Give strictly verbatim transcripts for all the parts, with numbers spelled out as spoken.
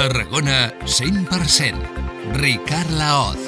Tarragona cent per cent. Ricard Laoz.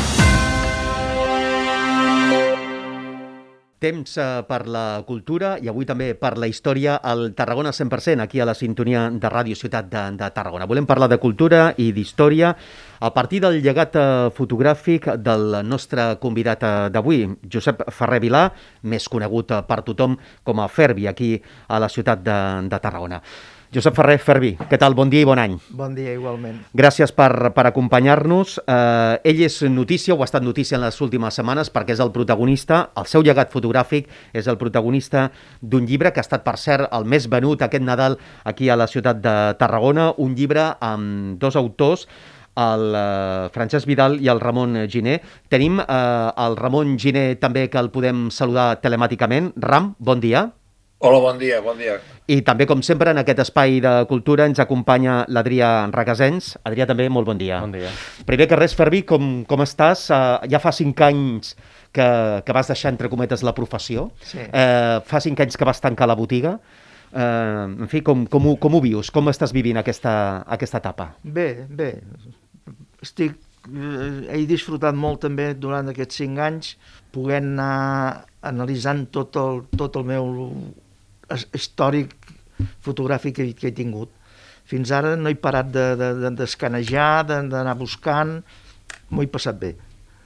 Temps per la cultura i avui també per la història al Tarragona cent per cent, aquí a la sintonia de Ràdio Ciutat de, de Tarragona. Volem parlar de cultura i d'història a partir del llegat fotogràfic del nostre convidat d'avui, Josep Ferrer Vilà, més conegut per tothom com a Ferbi, aquí a la ciutat de, de Tarragona. Josep Ferrer, Ferbi, què tal? Bon dia i bon any. Bon dia, igualment. Gràcies per, per acompanyar-nos. Eh, ell és notícia, o ha estat notícia en les últimes setmanes, perquè és el protagonista, el seu llegat fotogràfic és el protagonista d'un llibre que ha estat, per cert, el més venut aquest Nadal aquí a la ciutat de Tarragona, un llibre amb dos autors, el eh, Francesc Vidal i el Ramon Giner. Tenim eh, el Ramon Giner també, que el podem saludar telemàticament. Ram, bon dia. Hola, bon dia, bon dia. I també, com sempre, en aquest espai de cultura ens acompanya l'Adrià Regasens. Adrià, també, molt bon dia. Bon dia. Primer que res, Ferbi, com, com estàs? Uh, ja fa cinc anys que, que vas deixar, entre cometes, la professió. Sí. Uh, fa cinc anys que vas tancar la botiga. Uh, en fi, com, com, ho, com ho vius? Com estàs vivint aquesta, aquesta etapa? Bé, bé. Estic, eh, he disfrutat molt també durant aquests cinc anys, poguent anar analitzant tot el, tot el meu històric fotogràfic que, que he tingut. Fins ara no he parat de, de, de, d'escanejar, de, d'anar buscant, m'ho he passat bé.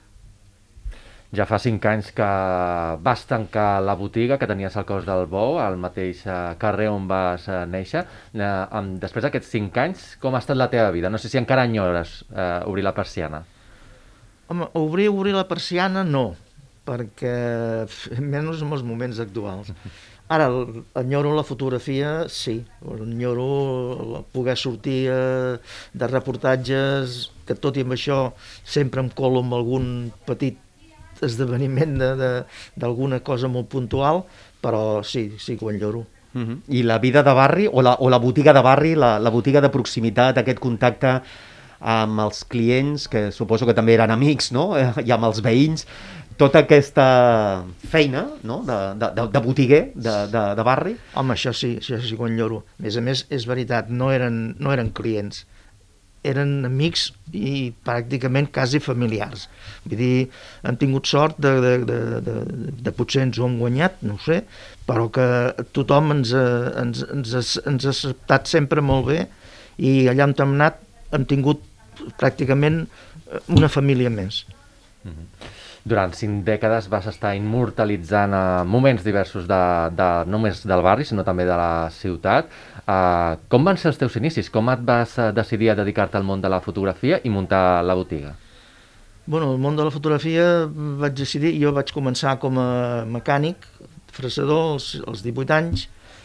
Ja fa cinc anys que vas tancar la botiga, que tenies al Cos del Bou, al mateix carrer on vas néixer. Després d'aquests cinc anys, com ha estat la teva vida? No sé si encara enyores eh, obrir la persiana. Home, obrir, obrir la persiana no, perquè menys en els moments actuals. Ara, enyoro la fotografia, sí. Enyoro poder sortir eh, de reportatges, que tot i amb això sempre em colo amb algun petit esdeveniment de, de, d'alguna cosa molt puntual, però sí, sí que ho enyoro. Uh-huh. I la vida de barri, o la, o la botiga de barri, la, la botiga de proximitat, aquest contacte amb els clients, que suposo que també eren amics, no? I amb els veïns, tota aquesta feina, no? de, de, de botiguer, de, de, de barri. Home, això sí, això sí que ho enyoro. A més a més, és veritat, no eren, no eren clients, eren amics i pràcticament quasi familiars. Vull dir, hem tingut sort de, de, de, de, de potser ens ho hem guanyat, no ho sé, però que tothom ens ha, ens, ens, ha, ens ha acceptat sempre molt bé i allà on hem anat hem tingut pràcticament una família més. Mm-hmm. Durant cinc dècades vas estar immortalitzant eh, moments diversos de, de, no només del barri, sinó també de la ciutat. Eh, com van ser els teus inicis? Com et vas eh, decidir a dedicar-te al món de la fotografia i muntar la botiga? Bueno, el món de la fotografia vaig decidir, jo vaig començar com a mecànic, fresador, als, als divuit anys,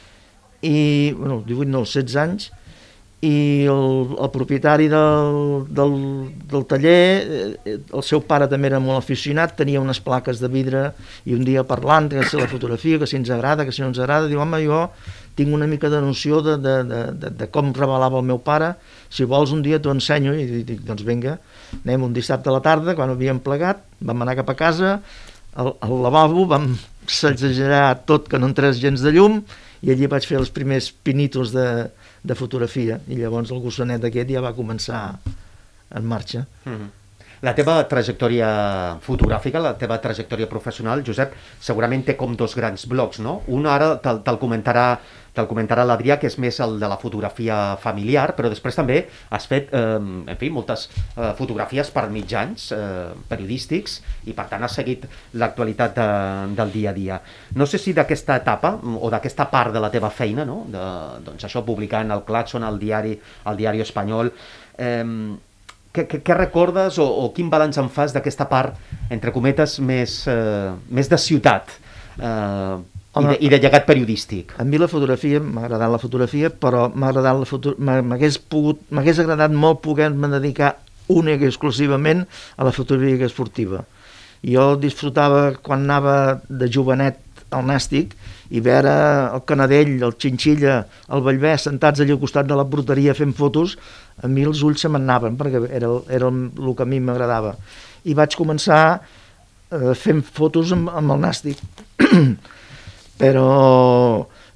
i, bueno, divuit no, als setze anys, i el, el propietari del, del, del taller, el seu pare també era molt aficionat, tenia unes plaques de vidre, i un dia parlant, que si la fotografia, que si ens agrada, que si no ens agrada, diu, home, jo tinc una mica de noció de, de, de, de, de com revelava el meu pare, si vols un dia t'ho ensenyo, i dic, doncs vinga, anem un dissabte a la tarda, quan havíem plegat, vam anar cap a casa, al, al lavabo, vam exagerar tot que no entrés gens de llum, i allí vaig fer els primers pinitos de, de fotografia, i llavors el gossonet aquest ja va començar en marxa. Mm-hmm. La teva trajectòria fotogràfica, la teva trajectòria professional, Josep, segurament té com dos grans blocs, no? Un ara te'l, te'l comentarà, te'l comentarà l'Adrià, que és més el de la fotografia familiar, però després també has fet, eh, en fi, moltes eh, fotografies per mitjans eh, periodístics i, per tant, has seguit l'actualitat de, del dia a dia. No sé si d'aquesta etapa, o d'aquesta part de la teva feina, no? De, doncs això, publicant el Claxon, el diari, el diari espanyol, eh, Què, què, què recordes o, o quin balanç en fas d'aquesta part, entre cometes, més, eh, més de ciutat eh, i, de, i de llegat periodístic? A mi la fotografia, m'ha agradat la fotografia, però m'ha agradat la foto... m'hagués pogut, m'hagués agradat molt poder-me dedicar única i exclusivament a la fotografia esportiva. Jo disfrutava quan anava de jovenet al Nàstic i veure el Canadell, el Xinxilla, el Bellver sentats allà al costat de la porteria fent fotos, a mi els ulls se m'anaven perquè era, era el que a mi m'agradava. I vaig començar eh, fent fotos amb, amb el Nàstic. Però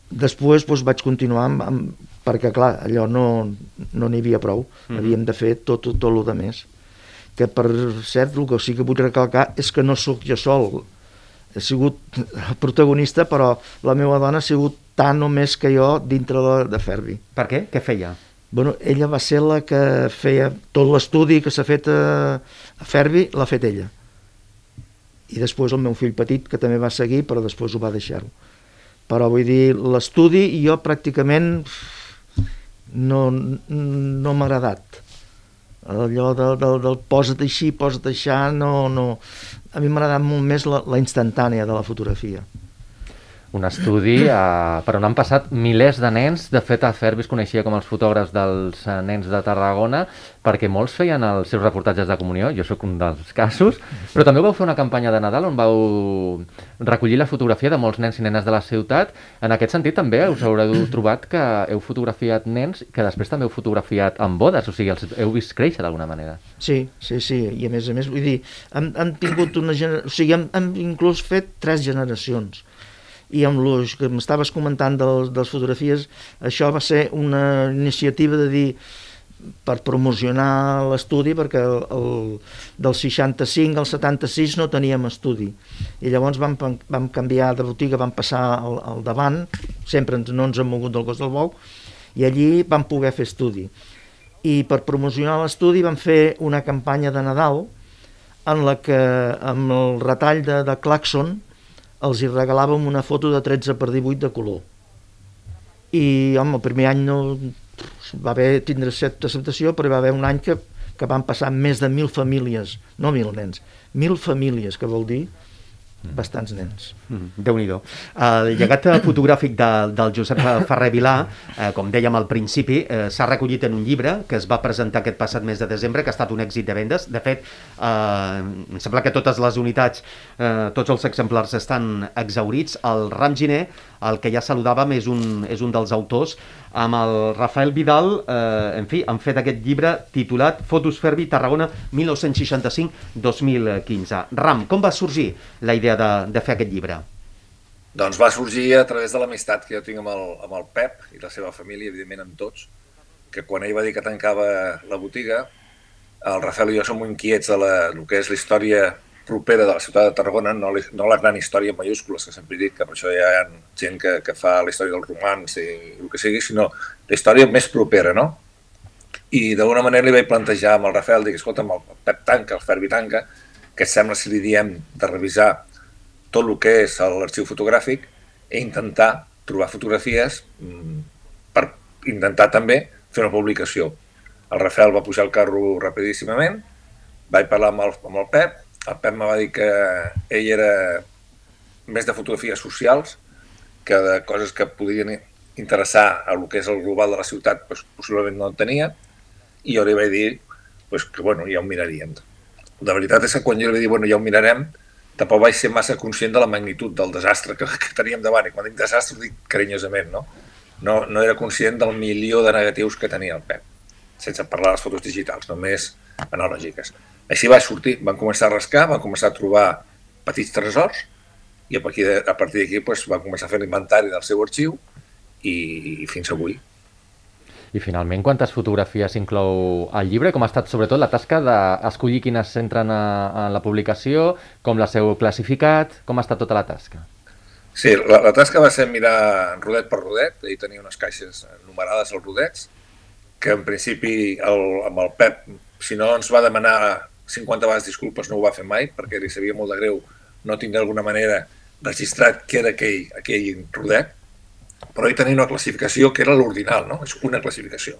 després doncs, vaig continuar amb, amb, perquè clar, allò no no n'hi havia prou, mm. havíem de fer tot, tot, tot el de més. Que per cert, el que sí que vull recalcar és que no sóc jo sol, he sigut protagonista, però la meva dona ha sigut tant o més que jo dintre de, de Ferbi. Per què? Què feia? Bueno, ella va ser la que feia tot l'estudi que s'ha fet a, a Ferbi, l'ha fet ella. I després el meu fill petit, que també va seguir, però després ho va deixar-ho. Però vull dir, l'estudi jo pràcticament no, no m'ha agradat. Allò del, del, del posa't així, posa't així, no, no. A mi m'ha agradat molt més la, la instantània de la fotografia. Un estudi eh, per on han passat milers de nens. De fet, a Ferbi es coneixia com els fotògrafs dels eh, nens de Tarragona, perquè molts feien els seus reportatges de comunió, jo sóc un dels casos, però també vau fer una campanya de Nadal on vau recollir la fotografia de molts nens i nenes de la ciutat. En aquest sentit també us haureu trobat que heu fotografiat nens que després també heu fotografiat en bodes, o sigui, els heu vist créixer d'alguna manera. Sí, sí, sí, i a més a més, vull dir, hem, hem tingut una generació, o sigui, hem, hem inclús fet tres generacions. I amb el que m'estaves comentant de les fotografies, això va ser una iniciativa de dir per promocionar l'estudi, perquè el, el, del seixanta-cinc al setanta-sis no teníem estudi, i llavors vam, vam canviar de botiga, vam passar al, al davant, sempre no ens hem mogut del Cos del Bou, i allí vam poder fer estudi. I per promocionar l'estudi vam fer una campanya de Nadal en la que amb el retall de, de Claxon els hi regalàvem una foto de tretze per divuit de color. I, home, el primer any no va haver tindre certa acceptació, però hi va haver un any que, que van passar més de mil famílies, no mil nens, mil famílies, que vol dir bastants nens. Mm, Déu-n'hi-do. El llegat fotogràfic de, del Josep Ferrer Vilà, eh, com dèiem al principi, eh, s'ha recollit en un llibre que es va presentar aquest passat mes de desembre, que ha estat un èxit de vendes. De fet, eh, em sembla que totes les unitats, eh, tots els exemplars estan exhaurits. El Ram Giner, el que ja saludàvem, és un, és un dels autors. Amb el Rafael Vidal, eh, en fi, han fet aquest llibre titulat Fotos Ferbi, Tarragona, mil nou-cents seixanta-cinc a dos mil quinze. Ram, com va sorgir la idea de, de fer aquest llibre? Doncs va sorgir a través de l'amistat que jo tinc amb el, amb el Pep i la seva família, evidentment amb tots, que quan ell va dir que tancava la botiga, el Rafael i jo som inquiets de la, el que és la història propera de la ciutat de Tarragona, no, no la gran història en majúscules, que sempre he dit, que per això hi ha gent que, que fa la història dels romans i el que sigui, sinó la història més propera, no? I d'alguna manera li vaig plantejar amb el Rafael, dic, escolta, amb el Pep tanca, el Ferbi tanca, que et sembla si li diem de revisar tot el que és l'arxiu fotogràfic i intentar trobar fotografies per intentar també fer una publicació. El Rafael va pujar el carro rapidíssimament, vaig parlar amb el, amb el Pep, el Pep me va dir que ell era més de fotografies socials que de coses que podien interessar a el que és el global de la ciutat, doncs, possiblement no en tenia, i jo li vaig dir doncs, que bueno, ja ho miraríem. La veritat és que quan jo li vaig dir bueno, ja ho mirarem, tampoc vaig ser massa conscient de la magnitud del desastre que, que teníem davant, i quan dic desastre ho dic carinyosament, no? No, no era conscient del milió de negatius que tenia el Pep, sense parlar de les fotos digitals, només analògiques. Així va sortir, van començar a rascar, van començar a trobar petits tresors i a partir d'aquí doncs, van començar a fer l'inventari del seu arxiu i, i fins avui. I finalment, quantes fotografies inclou el llibre? Com ha estat sobretot la tasca d'escollir quines entren a, a la publicació, com les heu classificat, com ha estat tota la tasca? Sí, la, la tasca va ser mirar rodet per rodet, ell tenia unes caixes numerades als rodets, que en principi el, amb el Pep, si no ens va demanar cinquanta vegades disculpes, no ho va fer mai, perquè li sabia molt de greu no tindre d'alguna manera registrat què era aquell, aquell rodet, però ell tenia una classificació que era l'ordinal, no? És una classificació.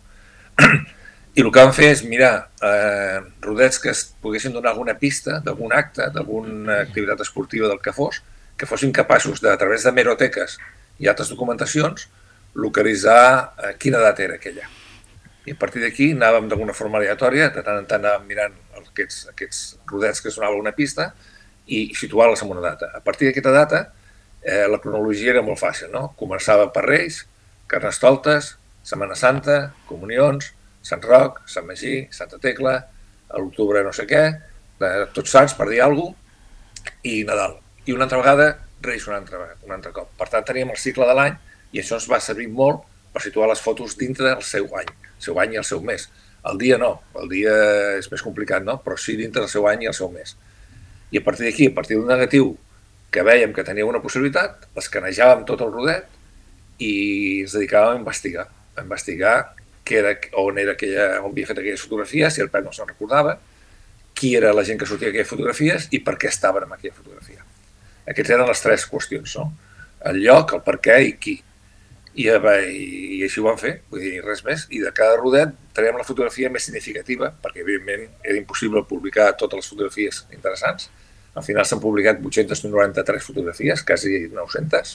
I el que vam fer és mirar eh, rodets que es poguessin donar alguna pista d'algun acte, d'alguna activitat esportiva del que fos, que fossin capaços de, a través de meroteques i altres documentacions, localitzar eh, quina data era aquella. I a partir d'aquí anàvem d'alguna forma aleatòria, de tant en tant anàvem mirant aquests, aquests rodets que es donaven una pista i situar-les en una data. A partir d'aquesta data, eh, la cronologia era molt fàcil, no? Començava per Reis, Carnestoltes, Setmana Santa, Comunions, Sant Roc, Sant Magí, Santa Tecla, a l'octubre no sé què, eh, Tots Sants, per dir alguna cosa, i Nadal. I una altra vegada, Reis un altre, un altre cop. Per tant, teníem el cicle de l'any I això ens va servir molt per situar les fotos dintre del seu any, el seu any i el seu mes. El dia no, el dia és més complicat, no? Però sí dintre del seu any i el seu mes. I a partir d'aquí, a partir d'un negatiu que vèiem que tenia una possibilitat, l'escanejàvem tot el rodet i ens dedicàvem a investigar, a investigar què era, on, era aquella, on havia fet aquelles fotografies, si el Pep no se'n recordava, qui era la gent que sortia aquelles fotografies i per què estaven en aquella fotografia. Aquestes eren les tres qüestions, no? El lloc, el per què i qui. I, i així ho vam fer, vull dir, res més. I de cada rodet traiem la fotografia més significativa, perquè evidentment era impossible publicar totes les fotografies interessants. Al final s'han publicat vuit-centes noranta-tres fotografies, quasi nou-centes,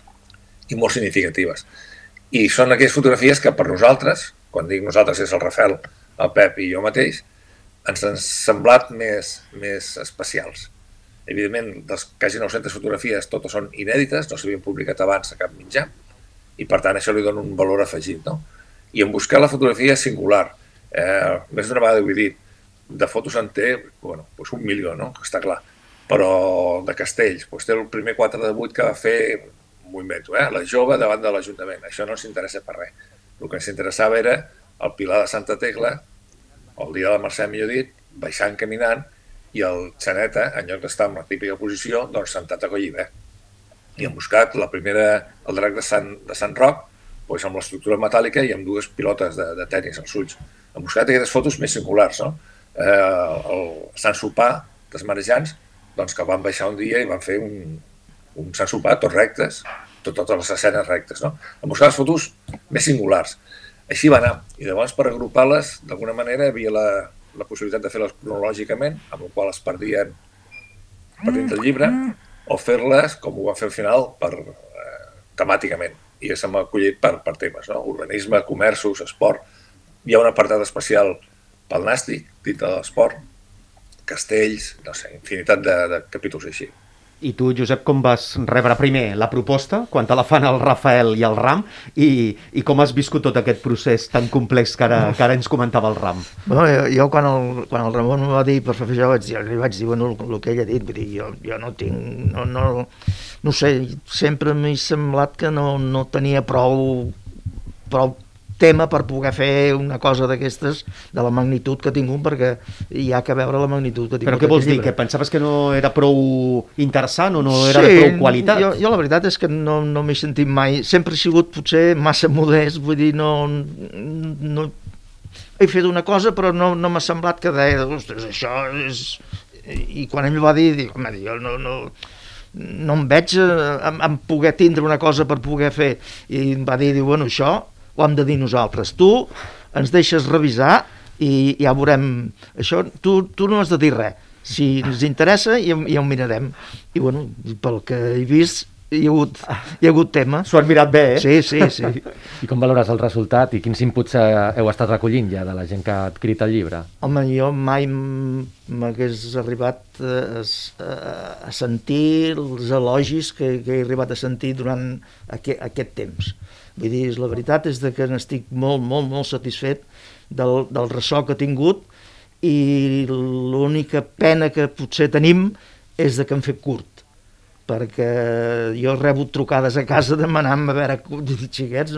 i molt significatives. I són aquelles fotografies que per nosaltres, quan dic nosaltres és el Rafael, el Pep i jo mateix, ens han semblat més, més especials. Evidentment, dels quasi nou-centes fotografies totes són inèdites, no s'havien publicat abans a cap mitjà, i per tant això li dona un valor afegit, no? I en buscar la fotografia singular, eh, més d'una vegada ho he dit, de fotos en té, bueno, doncs un milió, no? Que està clar, però de castells, doncs té el primer quatre de vuit que va fer, m'ho invento, eh? La jove davant de l'Ajuntament, això no ens interessa per res. El que ens interessava era el Pilar de Santa Tecla, el dia de la Mercè, millor dit, baixant, caminant, i el Xaneta, en lloc d'estar en la típica posició, doncs sentat a Collibè. I hem buscat la primera, el drac de Sant, de Sant Roc, doncs amb l'estructura metàl·lica i amb dues pilotes de, de tenis als ulls. Hem buscat aquestes fotos més singulars, no? Eh, el Sant Sopar dels marejants, doncs que van baixar un dia i van fer un, un Sant Sopar tot rectes, tot, totes les escenes rectes, no? Hem buscat les fotos més singulars. Així va anar. I llavors, per agrupar-les, d'alguna manera, hi havia la, la possibilitat de fer-les cronològicament, amb la qual es perdien per dins del llibre, o fer-les, com ho va fer al final, per, eh, temàticament. I s'han acollit per, per temes, no? Urbanisme, comerços, esport. Hi ha un apartat especial pel nàstic, dintre de l'esport, castells, no sé, infinitat de, de capítols així. I tu, Josep, com vas rebre primer la proposta, quan te la fan el Rafael i el Ram, i, i com has viscut tot aquest procés tan complex que ara, que ara ens comentava el Ram? Bueno, jo, jo quan, el, quan el Ramon em va dir per fer això, vaig dir, li vaig dir, bueno, el, el que ell ha dit, vull dir, jo, jo no tinc, no, no, no sé, sempre m'he semblat que no, no tenia prou, prou tema per poder fer una cosa d'aquestes de la magnitud que ha tingut, perquè hi ha que veure la magnitud que ha tingut. Però què vols dir? Que pensaves que no era prou interessant o no era sí, de prou qualitat? Jo, jo la veritat és que no, no m'he sentit mai, sempre he sigut potser massa modest, vull dir, no, no he fet una cosa però no, no m'ha semblat que deia, ostres, això és... I quan ell va dir, dic, home, jo no... no no em veig en, en poder tindre una cosa per poder fer, i em va dir, diu, bueno, això ho hem de dir nosaltres, tu ens deixes revisar i ja veurem això, tu, tu no has de dir res, si ens interessa ja, ja ho mirarem, i bueno, pel que he vist hi ha hagut, hi ha hagut tema. S'ho han mirat bé, eh? Sí, sí, sí. I com valores el resultat i quins inputs heu estat recollint ja de la gent que ha adquirit el llibre? Home, jo mai m'hagués arribat a, a, a sentir els elogis que, que he arribat a sentir durant aquest, aquest temps. Vull dir, la veritat és que n'estic molt, molt, molt satisfet del, del ressò que ha tingut, i l'única pena que potser tenim és de que hem fet curt, perquè jo he rebut trucades a casa demanant-me a veure, xiquets,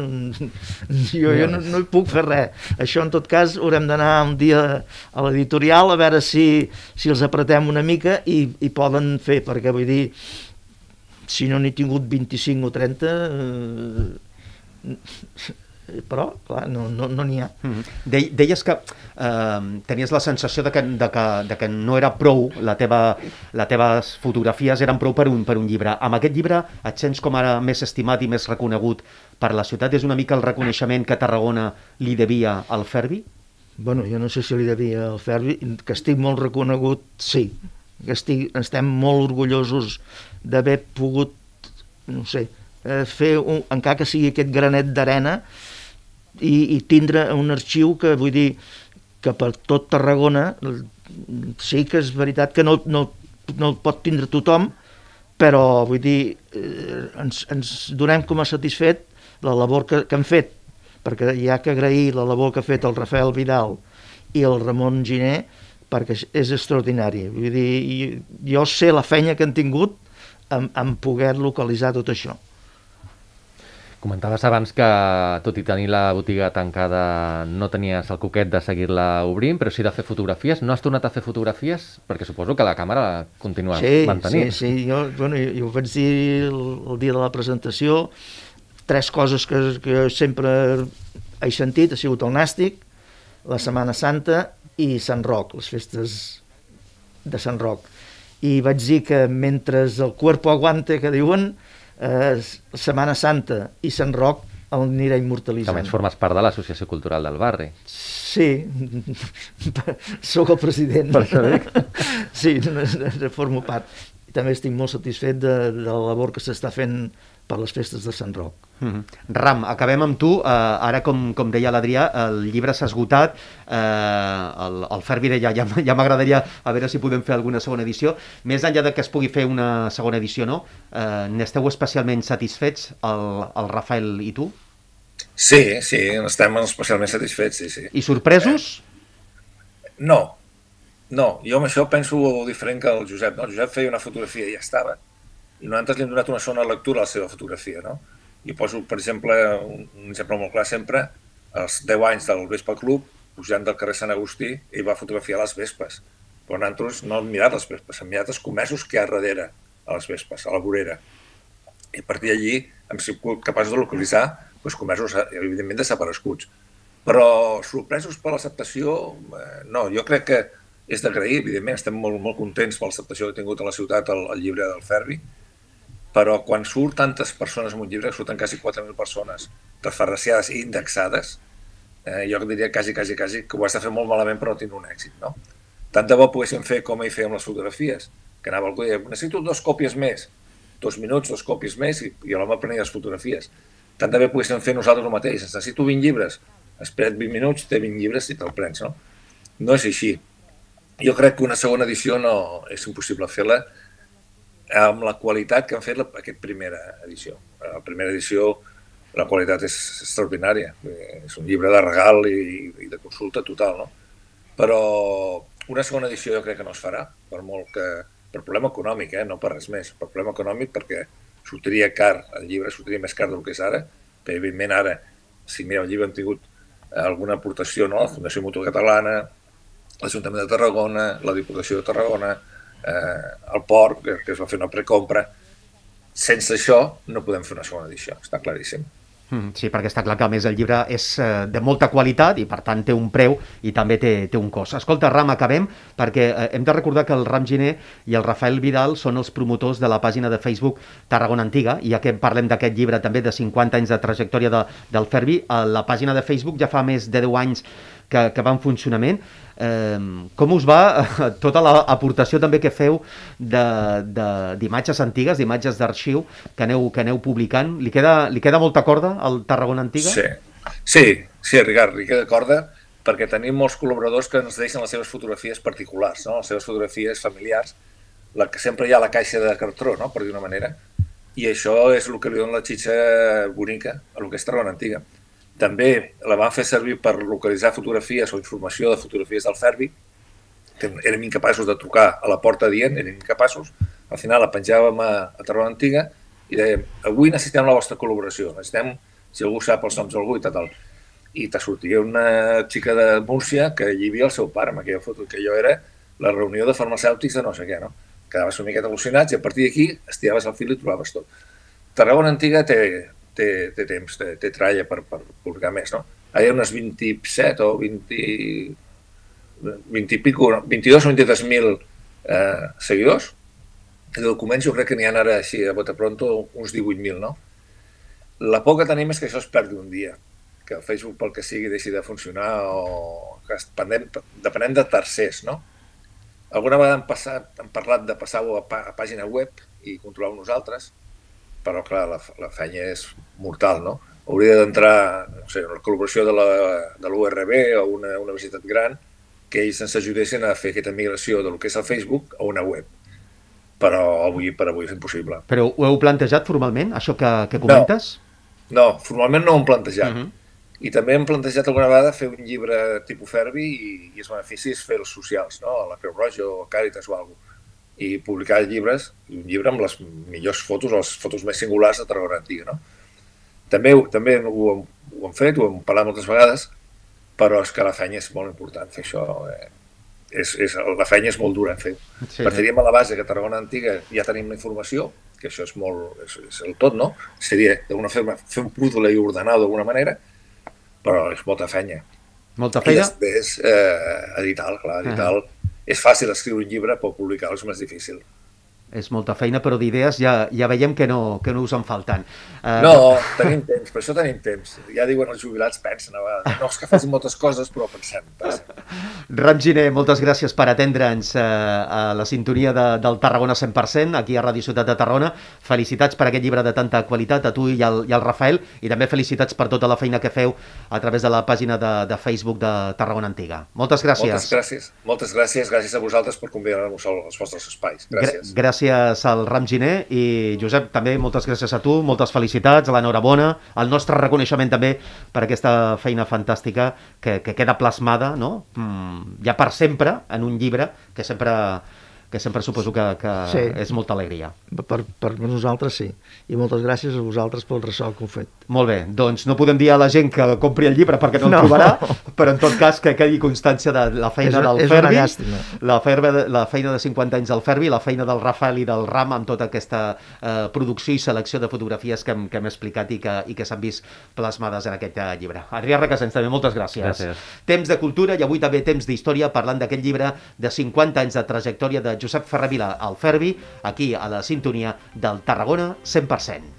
jo, jo no, no hi puc fer res. Això en tot cas haurem d'anar un dia a l'editorial a veure si, si els apretem una mica i, i poden fer, perquè vull dir, si no n'he tingut vint-i-cinc o trenta... Eh, però, clar, no n'hi no, no ha. De, deies que eh, tenies la sensació de que, de, que, de que no era prou, la teva, les teves fotografies eren prou per un, per un llibre. Amb aquest llibre et sents com ara més estimat i més reconegut per la ciutat? És una mica el reconeixement que Tarragona li devia al Ferbi? Bueno, jo no sé si li devia al Ferbi, que estic molt reconegut, sí, que estic, estem molt orgullosos d'haver pogut, no sé, fer, un, encara que sigui aquest granet d'arena, i, i tindre un arxiu que, vull dir, que per tot Tarragona sí que és veritat que no, no, no el pot tindre tothom, però vull dir, eh, ens, ens donem com a satisfet la labor que, que hem fet, perquè hi ha que agrair la labor que ha fet el Rafael Vidal i el Ramon Giner, perquè és extraordinari. Vull dir, jo sé la feina que han tingut en, en poder localitzar tot això. Comentaves abans que, tot i tenir la botiga tancada, no tenies el coquet de seguir-la obrint, però sí de fer fotografies. No has tornat a fer fotografies? Perquè suposo que la càmera la continues sí, mantenint. Sí, sí, jo, bueno, jo, jo ho vaig dir el, el dia de la presentació. Tres coses que, que sempre he sentit ha sigut el Nàstic, la Setmana Santa i Sant Roc, les festes de Sant Roc. I vaig dir que mentre el cuerpo aguante, que diuen, eh, Setmana Santa i Sant Roc el anirà immortalitzant. Que a més formes part de l'Associació Cultural del Barri. Sí, sóc el president. Per això dic. Sí, formo part. També estic molt satisfet de, de la labor que s'està fent per les festes de Sant Roc. Mm-hmm. Ram, acabem amb tu. Uh, ara, com, com deia l'Adrià, el llibre s'ha esgotat. Uh, el, el Ferbi deia, ja, ja m'agradaria a veure si podem fer alguna segona edició. Més enllà de que es pugui fer una segona edició, no? Uh, n'esteu especialment satisfets, el, el Rafael i tu? Sí, sí, estem especialment satisfets, sí, sí. I sorpresos? Eh, no, no. Jo amb això penso diferent que el Josep. No? El Josep feia una fotografia i ja estava. I nosaltres li hem donat una segona lectura a la seva fotografia, no? Jo poso, per exemple, un, un exemple molt clar sempre, als deu anys del Vespa Club, pujant del carrer Sant Agustí, ell va fotografiar les vespes. Però nosaltres no hem mirat les vespes, hem mirat els comerços que hi ha darrere a les vespes, a la vorera. I a partir d'allí hem sigut capaços de localitzar doncs, comerços, evidentment, desapareguts. Però sorpresos per l'acceptació, eh, no, jo crec que és d'agrair, evidentment, estem molt, molt contents per l'acceptació que ha tingut a la ciutat el, el llibre del Ferbi, però quan surt tantes persones en un llibre, surten quasi quatre mil persones referenciades i indexades, eh, jo diria quasi, quasi, quasi que ho has de fer molt malament per no tenir un èxit, no? Tant de bo poguéssim fer com ell feia amb les fotografies, que anava algú i deia, necessito dos còpies més, dos minuts, dos còpies més, i, i l'home prenia les fotografies. Tant de bé poguéssim fer nosaltres el mateix, necessito vint llibres, espera't vint minuts, té vint llibres i te'l prens, no? No és així. Jo crec que una segona edició no és impossible fer-la amb la qualitat que han fet la, aquesta primera edició. La primera edició, la qualitat és extraordinària. És un llibre de regal i, i de consulta total, no? Però una segona edició jo crec que no es farà, per molt que... per problema econòmic, eh? No per res més. Per problema econòmic perquè sortiria car, el llibre sortiria més car del que és ara, però evidentment ara, si mira el llibre hem tingut alguna aportació, no? La Fundació Motor Catalana, l'Ajuntament de Tarragona, la Diputació de Tarragona, eh, el port, que, que es va fer una precompra. Sense això no podem fer una segona edició, està claríssim. Mm, sí, perquè està clar que a més el llibre és eh, de molta qualitat i per tant té un preu i també té, té un cost. Escolta, Ram, acabem perquè eh, hem de recordar que el Ram Giner i el Rafael Vidal són els promotors de la pàgina de Facebook Tarragona Antiga, i ja que parlem d'aquest llibre també de cinquanta anys de trajectòria de, del Ferbi, a la pàgina de Facebook ja fa més de deu anys que, que va en funcionament. Eh, com us va eh, tota l'aportació també que feu d'imatges antigues, d'imatges d'arxiu que aneu, que aneu publicant? Li queda, li queda molta corda al Tarragona Antiga? Sí, sí, sí, Ricard, li queda corda perquè tenim molts col·laboradors que ens deixen les seves fotografies particulars, no? Les seves fotografies familiars, la que sempre hi ha la caixa de cartró, no? Per dir una manera, i això és el que li dona la xitxa bonica a lo que és Tarragona Antiga. També la van fer servir per localitzar fotografies o informació de fotografies del Ferbi, que érem incapaços de trucar a la porta dient, érem incapaços, al final la penjàvem a, a Tarragona Antiga i dèiem, avui necessitem la vostra col·laboració, necessitem, si algú sap els noms d'algú i tal, i te sortia una xica de Múrcia que hi havia el seu pare, amb aquella foto que jo era la reunió de farmacèutics de no sé què, no? Quedaves una miqueta al·lucinats i a partir d'aquí estiraves el fil i trobaves tot. Tarragona Antiga té té, té temps, té, té tralla per, per publicar més, no? Hi ha unes vint-i-set o vint, vint i pico, vint-i-dos o vint-i-tres mil eh, seguidors. De documents jo crec que n'hi ha ara així a bote pronto uns divuit mil, no? La por que tenim és que això es perdi un dia, que el Facebook pel que sigui deixi de funcionar o que depenem, depenem de tercers, no? Alguna vegada hem, passat, hem parlat de passar-ho a, a pàgina web i controlar-ho nosaltres, però clar, la, la feina és mortal, no? Hauria d'entrar, no sé, una col·laboració de la, de l'U R B o una universitat gran que ells ens ajudessin a fer aquesta migració del que és el Facebook a una web. Però avui per avui és impossible. Però ho heu plantejat formalment, això que, que comentes? No, no, formalment no ho hem plantejat. Uh -huh. I també hem plantejat alguna vegada fer un llibre tipus Ferbi i, i els beneficis fer els socials, no? A la Creu Roja o a Càritas o alguna cosa. I publicar llibres, un llibre amb les millors fotos o les fotos més singulars de Tarragona Antiga, no? També, també ho, hem, ho hem fet, ho hem parlat moltes vegades, però és que la feina és molt important fer això. Eh? És, és, la feina és molt dura en fer. Sí, Partiríem a la base que a Tarragona Antiga ja tenim la informació, que això és molt, és, és el tot, no? Seria d'alguna forma fer un púdol i ordenar d'alguna manera, però és molta feina. Molta feina? I després, eh, editar, clar, editar. Ah. És fàcil escriure un llibre, però publicar-lo és més difícil. És molta feina, però d'idees ja, ja veiem que no, que no us en falten. Uh, no, tenim temps, per això tenim temps. Ja diuen els jubilats, pensen a vegades. No, és que facin moltes coses, però pensem. pensem. Ram Giner, moltes gràcies per atendre'ns uh, a la sintonia de, del Tarragona cent per cent, aquí a Ràdio Ciutat de Tarragona. Felicitats per aquest llibre de tanta qualitat, a tu i al, i al Rafael, i també felicitats per tota la feina que feu a través de la pàgina de, de Facebook de Tarragona Antiga. Moltes gràcies. Moltes gràcies. Moltes gràcies, gràcies a vosaltres per convidar-nos als vostres espais. Gràcies. Gràcies. Gràcies al Ram Giner i Josep, també moltes gràcies a tu, moltes felicitats, l'enhorabona, el nostre reconeixement també per aquesta feina fantàstica que, que queda plasmada, no? Mm, ja per sempre en un llibre que sempre, que sempre suposo que, que sí. És molta alegria. Per, per nosaltres sí, i moltes gràcies a vosaltres pel ressò que heu fet. Molt bé, doncs no podem dir a la gent que compri el llibre perquè no el no. trobarà, però en tot cas que quedi constància de la feina és, del és Ferbi, la, feina, la feina de cinquanta anys del Ferbi, la feina del Rafael i del Ram amb tota aquesta eh, producció i selecció de fotografies que hem, que hem explicat i que, i que s'han vist plasmades en aquest eh, llibre. Adrià Requesens, també moltes gràcies. gràcies. Temps de cultura i avui també temps d'història parlant d'aquest llibre de cinquanta anys de trajectòria de Josep Ferrer Vila, el Ferbi, aquí a la sintonia del Tarragona cent per cent.